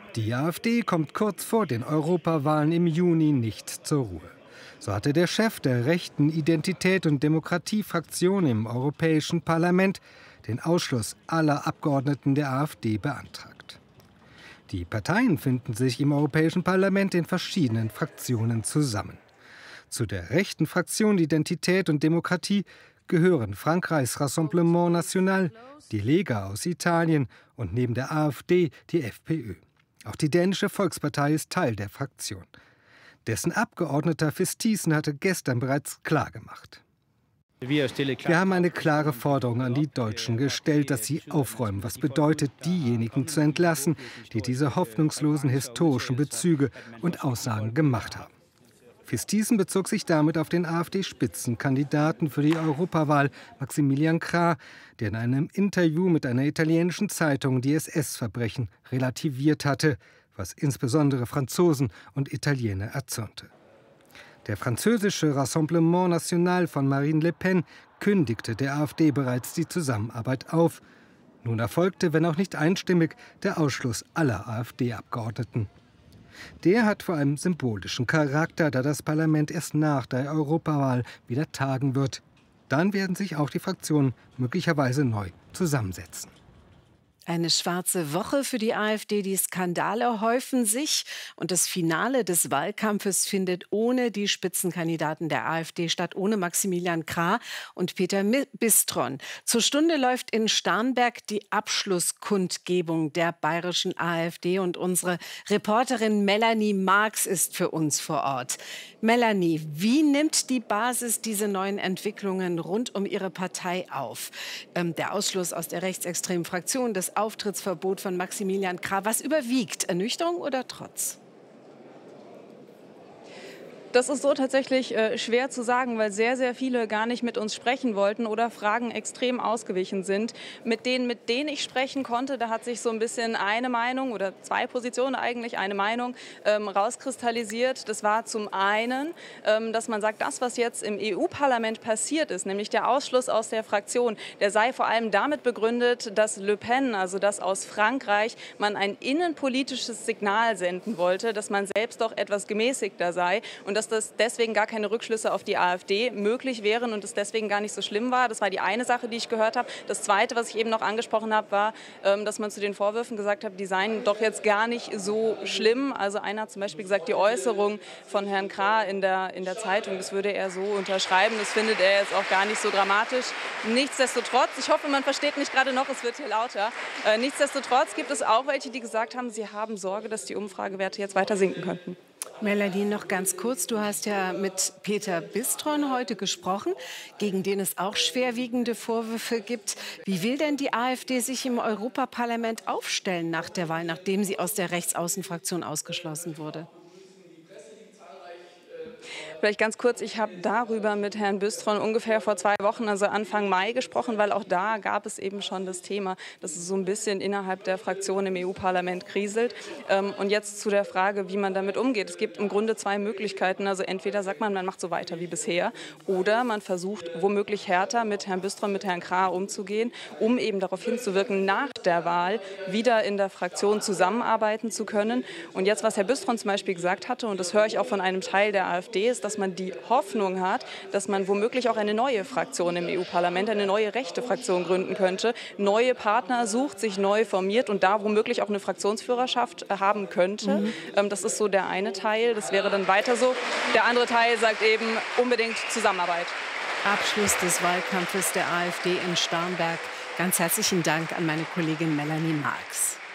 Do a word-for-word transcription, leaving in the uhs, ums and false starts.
Die AfD kommt kurz vor den Europawahlen im Juni nicht zur Ruhe. So hatte der Chef der rechten Identität- und Demokratie-Fraktion im Europäischen Parlament den Ausschluss aller Abgeordneten der AfD beantragt. Die Parteien finden sich im Europäischen Parlament in verschiedenen Fraktionen zusammen. Zu der rechten Fraktion Identität und Demokratie gehören Frankreichs Rassemblement National, die Lega aus Italien und neben der AfD die FPÖ. Auch die dänische Volkspartei ist Teil der Fraktion. Dessen Abgeordneter Vistisen hatte gestern bereits klargemacht: Wir haben eine klare Forderung an die Deutschen gestellt, dass sie aufräumen, was bedeutet, diejenigen zu entlassen, die diese hoffnungslosen historischen Bezüge und Aussagen gemacht haben. Vistisen bezog sich damit auf den AfD-Spitzenkandidaten für die Europawahl, Maximilian Krah, der in einem Interview mit einer italienischen Zeitung die S S-Verbrechen relativiert hatte, was insbesondere Franzosen und Italiener erzürnte. Der französische Rassemblement National von Marine Le Pen kündigte der AfD bereits die Zusammenarbeit auf. Nun erfolgte, wenn auch nicht einstimmig, der Ausschluss aller AfD-Abgeordneten. Der hat vor allem symbolischen Charakter, da das Parlament erst nach der Europawahl wieder tagen wird. Dann werden sich auch die Fraktionen möglicherweise neu zusammensetzen. Eine schwarze Woche für die AfD. Die Skandale häufen sich und das Finale des Wahlkampfes findet ohne die Spitzenkandidaten der AfD statt, ohne Maximilian Krah und Peter Bistron. Zur Stunde läuft in Starnberg die Abschlusskundgebung der bayerischen AfD und unsere Reporterin Melanie Marx ist für uns vor Ort. Melanie, wie nimmt die Basis diese neuen Entwicklungen rund um ihre Partei auf? Ähm, der Ausschluss aus der rechtsextremen Fraktion, das Auftrittsverbot von Maximilian Krah. Was überwiegt? Ernüchterung oder Trotz? Das ist so tatsächlich äh, schwer zu sagen, weil sehr, sehr viele gar nicht mit uns sprechen wollten oder Fragen extrem ausgewichen sind. Mit denen, mit denen ich sprechen konnte, da hat sich so ein bisschen eine Meinung oder zwei Positionen eigentlich, eine Meinung ähm, rauskristallisiert. Das war zum einen, ähm, dass man sagt, das, was jetzt im E U-Parlament passiert ist, nämlich der Ausschluss aus der Fraktion, der sei vor allem damit begründet, dass Le Pen, also dass aus Frankreich, man ein innenpolitisches Signal senden wollte, dass man selbst doch etwas gemäßigter sei und dass das deswegen gar keine Rückschlüsse auf die AfD möglich wären und es deswegen gar nicht so schlimm war. Das war die eine Sache, die ich gehört habe. Das Zweite, was ich eben noch angesprochen habe, war, dass man zu den Vorwürfen gesagt hat, die seien doch jetzt gar nicht so schlimm. Also einer hat zum Beispiel gesagt, die Äußerung von Herrn Krah in der, in der Zeitung, das würde er so unterschreiben. Das findet er jetzt auch gar nicht so dramatisch. Nichtsdestotrotz, ich hoffe, man versteht mich gerade noch, es wird hier lauter. Äh, nichtsdestotrotz gibt es auch welche, die gesagt haben, sie haben Sorge, dass die Umfragewerte jetzt weiter sinken könnten. Melanie, noch ganz kurz. Du hast ja mit Peter Bistron heute gesprochen, gegen den es auch schwerwiegende Vorwürfe gibt. Wie will denn die AfD sich im Europaparlament aufstellen nach der Wahl, nachdem sie aus der Rechtsaußenfraktion ausgeschlossen wurde? Vielleicht ganz kurz, ich habe darüber mit Herrn Bistron ungefähr vor zwei Wochen, also Anfang Mai, gesprochen, weil auch da gab es eben schon das Thema, dass es so ein bisschen innerhalb der Fraktion im E U-Parlament kriselt. Und jetzt zu der Frage, wie man damit umgeht. Es gibt im Grunde zwei Möglichkeiten. Also entweder sagt man, man macht so weiter wie bisher oder man versucht womöglich härter mit Herrn Bistron, mit Herrn Krah umzugehen, um eben darauf hinzuwirken, nach der Wahl wieder in der Fraktion zusammenarbeiten zu können. Und jetzt, was Herr Bistron zum Beispiel gesagt hatte, und das höre ich auch von einem Teil der AfD, ist, dass man die Hoffnung hat, dass man womöglich auch eine neue Fraktion im E U-Parlament, eine neue rechte Fraktion gründen könnte, neue Partner sucht, sich neu formiert und da womöglich auch eine Fraktionsführerschaft haben könnte. Mhm. Das ist so der eine Teil, das wäre dann weiter so. Der andere Teil sagt eben unbedingt Zusammenarbeit. Abschluss des Wahlkampfes der AfD in Starnberg. Ganz herzlichen Dank an meine Kollegin Melanie Marx.